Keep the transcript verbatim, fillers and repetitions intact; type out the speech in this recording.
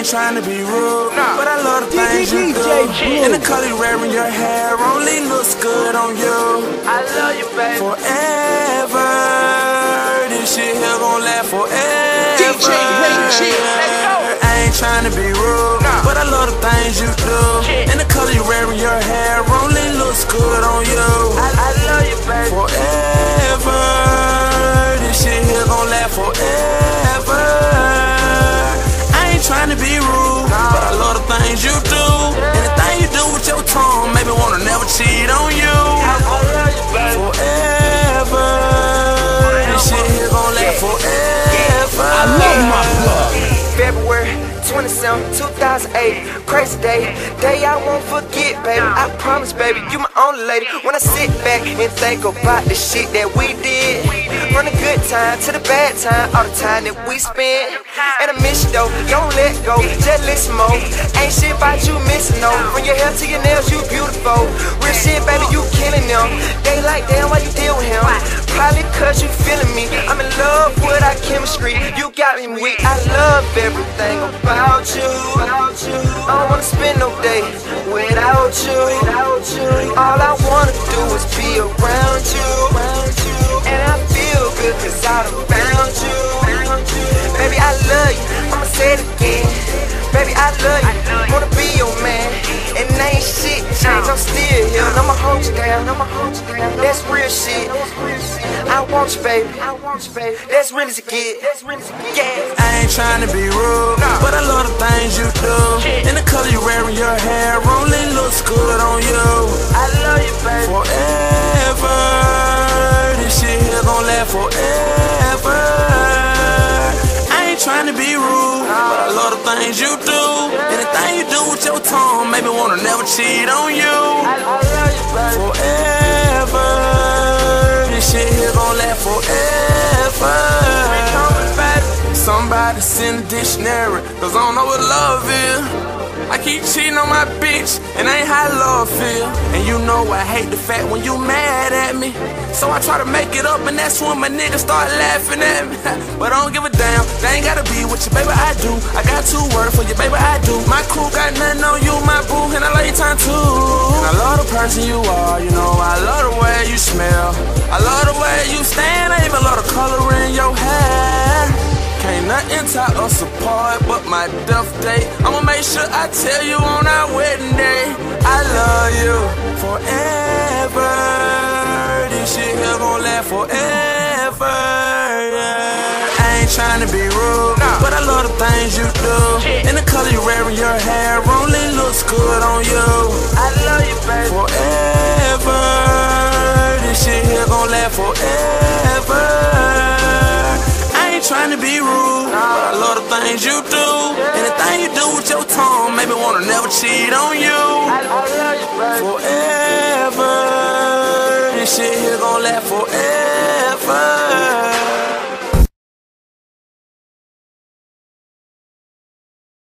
ain't trying to be rude, but I love the things you do. And the color you wearing your hair only looks good on you. I love you, baby. Forever, this shit here gon' last forever. D J Ray G, let's go. I ain't trying to be rude, but I love the things you do. And the color you wearing your hair only looks good on you. I, I love you, baby. Forever, this shit here gon' last forever. I ain't trying to be rude, but I love the things you do. Anything you do with your tongue make me wanna never cheat on you. I, I love you, baby. Forever, this shit here gon' last forever. I love my plug. February twenty-seventh, two thousand eight, crazy day, day I won't forget, baby. I promise, baby, you my only lady. When I sit back and think about the shit that we did, from the good time to the bad time, all the time that we spent. And I miss you though, don't let go, just listen more. Ain't shit about you missing no. From your hair to your nails, you beautiful. Real shit, baby, you killing them. They like, damn, why you deal with him? Probably cause you feeling me. I'm in love with our chemistry. You got me weak. I love everything about you. I don't wanna spend no day without you. All I wanna do is be around you. And I feel good cause I done found you. Baby, I love you. I'ma say it again. Baby, I love you. Wanna be your man. And ain't shit changed. I'm still here. I'ma hold you down. That's real shit. I want you, baby. That's real as it get. Yeah. I ain't trying to be rude, but I love the things you do. And the color you wearing your hair only looks good on you. I love you, baby. Forever, this shit here gon' last forever. I ain't trying to be rude, but I love the things you do. Anything you do with your tongue make me wanna never cheat on you. I love you, baby. Forever, this shit here gon' last forever. Somebody send a dictionary, cause I don't know what love is. I keep cheating on my bitch, and ain't how love feel. And you know I hate the fact when you mad at me. So I try to make it up, and that's when my niggas start laughing at me. But I don't give a damn, they ain't gotta be with you, baby, I do. I got two words for you, baby, I do. My crew got nothing on you, my boo, and I love your time too. And I love the person you are, you know, I love the way you smell. I love the way you stand, I even love the color in your hair. Can't nothing tie us apart but my death date. I'ma make sure I tell you on our wedding day, I love you forever. This shit here gon' last forever. I ain't trying to be rude, but I love the things you do. And the color you wearing your hair only looks good on you. I love you, baby. Forever, this shit here gon' last forever. Trying to be rude, but I love the things you do. Anything you do with your tongue make me wanna never cheat on you. I love you, baby. Forever, this shit here gon' last forever.